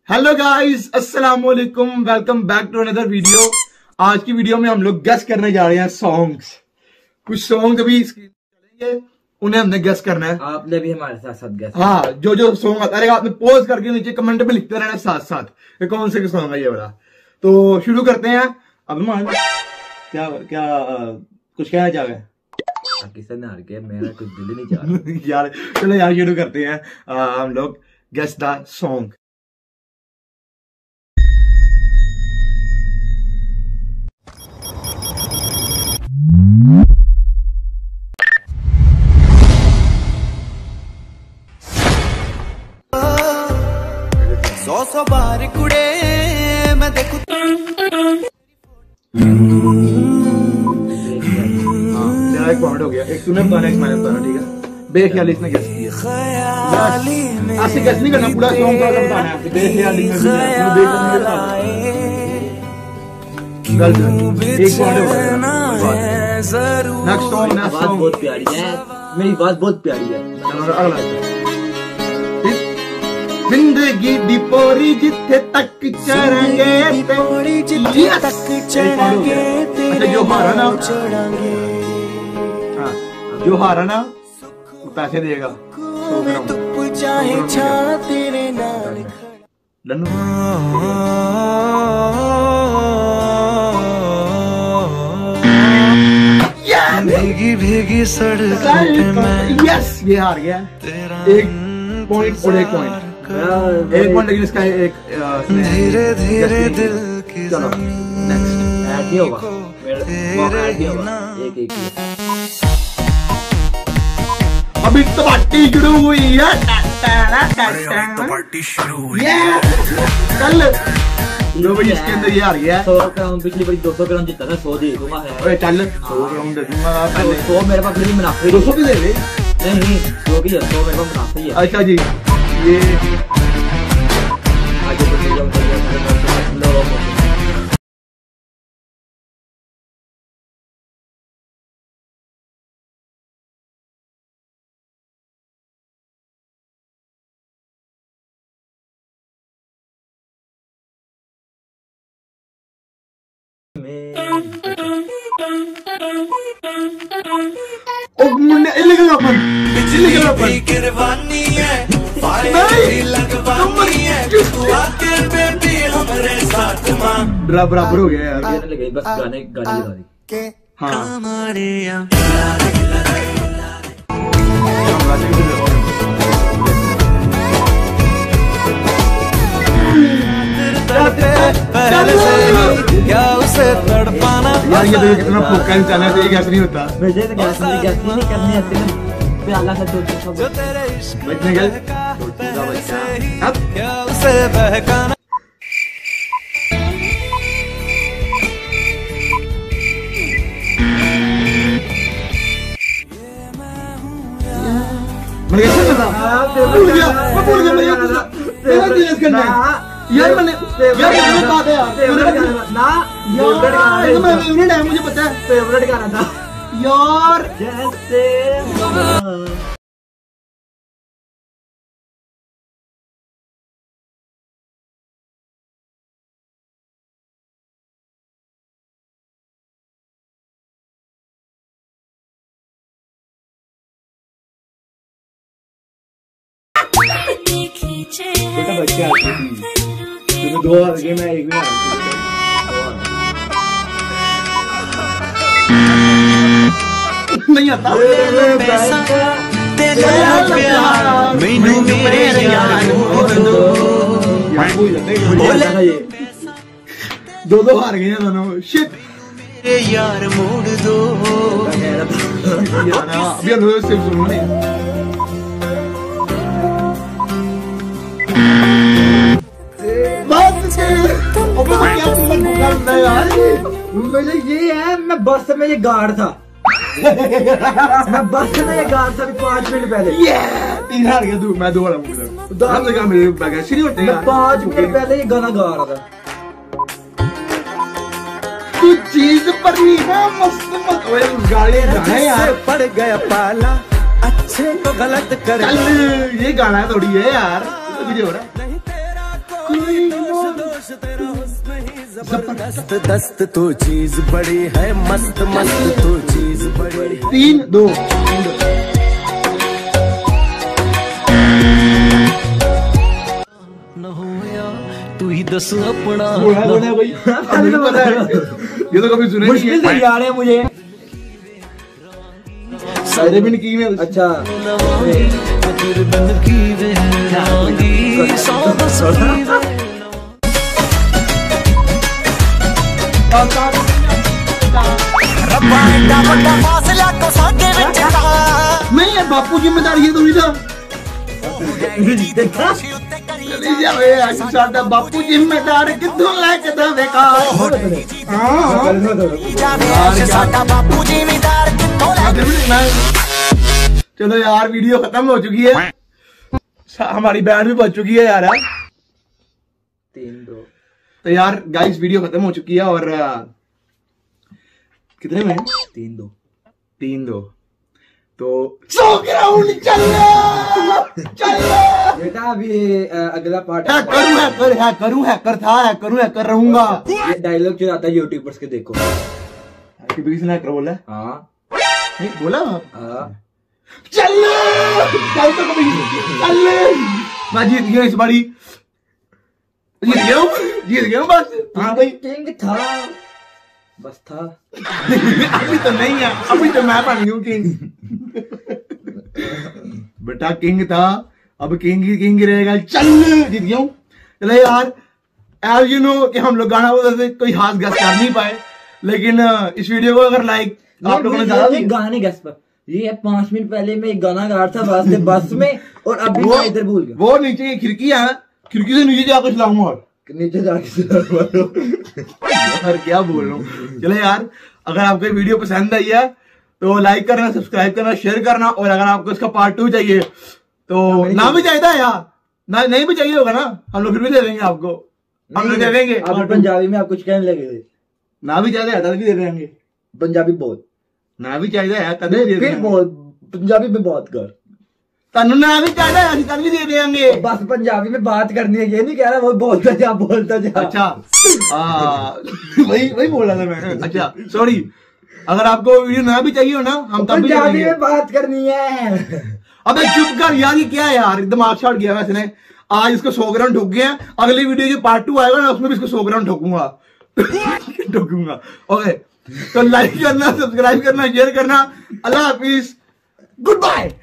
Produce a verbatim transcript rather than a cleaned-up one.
Hello guys, अस्सलाम वालेकुम, welcome back to another video. आज की वीडियो में हम लोग गेस करने जा रहे हैं सॉन्ग्स। कुछ सॉन्ग अभी चलेंगे, उन्हें हमने गेस करना है। आपने भी हमारे साथ साथ गेस। हाँ, जो जो सॉन्ग आता है आपने पोज करके नीचे कमेंट में लिखते रहना साथ साथ ये कौन से सॉन्ग है ये वाला। तो शुरू करते हैं। अब मान क्या क्या आ, कुछ कहना चाह रहे हैं? पाकिस्तान हार गया, मेरा कुछ दिल नहीं चाह रहा यार चलो यार शुरू करते हैं। आ, हम लोग गेस द सॉन्ग। सौ सौ बार कुड़े मैं देखूं। मेरा एक पॉइंट हो गया। एक तूने बताना, एक मैंने बताना, ठीक है? बेख्याली इसने गेस किया। ऐसे गेस नहीं करना, पूरा सॉन्ग का बताना है। बेख्याली में गलत, एक पॉइंट हो गया। नेक्स्ट सॉन्ग, नेक्स्ट सॉन्ग बहुत प्यारी है, मेरी बात बहुत प्यारी है। चलो अगला। जिंदगी दी पोरी जिथे तक चढ़ेंगे, पोरी जिथे तक चढ़ेंगे, तेरे जो हारा ना चढ़ेंगे। हाँ, जो हारा ना वो पैसे देगा। तू चाहे छा तेरे नाल भीगी भीगी सड़क पे मैं। यस, ये हार गया। एक पॉइंट और एक पॉइंट, एक पॉइंट लेकिन इसका एक धीरे धीरे दिल की चलो नेक्स्ट। ऐड नहीं होगा, मेरा ऐड नहीं होगा। एक एक अभी तो पार्टी शुरू हुई है। पार्टी शुरू हुई है कल जो भाई इसके अंदर ये हार गया। सौ ग्राम पिछली बार दो सौ ग्राम जीता था, सौ दे दूंगा। अरे चल सौ ग्राम दे दूंगा पहले। सौ मेरे पास फिर भी मुनाफे। दो सौ भी दे दे। नहीं, सौ भी है, सौ मेरे पास मुनाफे ही है। अच्छा जी, ये आगे बढ़िएगा, ओ मुन्ने इलीगल अपन, इलीगल अपन गिरवानी है, फायर लगवानी है, तू आके बेबी हमारे साथ मां। बराबर बराबर हो गया यार। ये लगे बस गाने गाने लगा दी। हाँ पहले से क्या उसे तड़पाना। यार ये देखो कितना फोका इंसान है, ये गैस नहीं होता। मुझे तो गैस नहीं गैस नहीं करनी आती है। प्याला का दूध सब जो तेरे इश्क बचने गए अब क्या उसे बहकाना। मैं कैसे करता भूल गया, मैं भूल गया। मैं ये पूछा तेरा दिल करना है यार। मैंने यार ये बात है यार, फेवरेट गाना ना फेवरेट गाना है। मैं फेवरेट है, मुझे पता है फेवरेट गाना था यार। जैसे बेटा बच्चे आते थी, तुम्हें दो हार गए, मैं एक भी हार। नहीं आता मैनू मेरे यार दो दो हार गए दोनों। शिट मेरे यार मोड़ दो यार। अभी हम लोग सिर्फ सुनो नहीं। मुझे ये है, मैं बस में ये गार्ड था। मैं बस में ये गार्ड था पांच मिनट पहले। ये तीन हार गया तू, मैं दो हारा मुझे मेरे बैग नहीं होते। मैं पांच मिनट पहले ये गाना गा रहा था। तू चीज पर नहीं है मस्त मत गाड़ी है यार। पड़ गया पाला अच्छे तो गलत कर। ये गाना थोड़ी है यार, तुझे हो रहा है। जबरदस्त दस्त तो चीज बड़ी है, मस्त मस्त तो चीज बड़ी। तीन दो न होया तू ही दस अपना। भाई ये तो कभी सुने मुश्किल से जा रहे हैं मुझे। सारे भी की में। अच्छा नहीं यार बापू जिम्मेदार ये तो था। साडा बापू जिम्मेदार कितों लैके दवे कार। चलो यार वीडियो खत्म हो चुकी है, हमारी बैंड भी बच चुकी है यार। तीन दो तो यार गाइस वीडियो खत्म हो चुकी है और कितने में? तीन दो तीन दो तो सौ ग्राउंड चल चल बेटा। अभी अगला पार्ट है करूँ है कर है करूँ है कर था है करूँ है कर रहूंगा। ये डायलॉग जो आता है यूट्यूबर्स के देखो। किसी कर बोला हाँ नहीं बोला हाँ चल चल तो कभी चल। मैं जीत गया इस बारी, जीत गया हूँ जीत गया हूँ बस। हाँ भाई किंग था बस था। अभी तो नहीं है, अभी तो मैं बन गया किंग। बेटा किंग था अब किंग ही किंग रहेगा। चल जीत गया हूँ। चलो यार एज यू नो कि हम लोग गाना बोलते कोई हाथ गस कर नहीं पाए, लेकिन इस वीडियो को अगर लाइक आप लोगों ने ज्यादा गाने गैस पर ये है पांच मिनट पहले मैं एक गाना गा रहा था बस से बस में और अभी मैं इधर भूल गया। वो नीचे की खिड़की है, खिड़की से नीचे जाकर चलाऊंगा और नीचे जाके यार क्या बोल रहा हूँ। चलो यार अगर आपको वीडियो पसंद आई है तो लाइक करना, सब्सक्राइब करना, शेयर करना, और अगर आपको इसका पार्ट टू चाहिए तो ना भी चाहिए था यार ना नहीं भी चाहिए होगा ना हम लोग फिर भी दे देंगे आपको, हम लोग दे देंगे। आप पंजाबी में आप कुछ कहने लगे थे। ना भी चाहिए तब भी दे देंगे। पंजाबी बोल ना भी चाहिए तब भी दे फिर बोल पंजाबी में बात कर। तनु ना भी चाहिए तब भी दे देंगे। बस पंजाबी में बात करनी है, ये नहीं कह रहा वो बोलता जा बोलता जा। अच्छा वही वही बोल रहा था मैं। अच्छा सॉरी, अगर आपको वीडियो ना भी चाहिए हो ना हम तब भी पंजाबी में बात करनी है। अबे चुप कर यार, ये क्या है यार, दिमाग छाड़ गया वैसे ने। आज इसको सौ ग्राम ठोक गया, अगली वीडियो जो पार्ट टू आएगा ना उसमें भी इसको सौ ग्राम ठोकूंगा ठोकूंगा। ओके तो लाइक करना, सब्सक्राइब करना, शेयर करना। अल्लाह हाफिज, गुड बाय।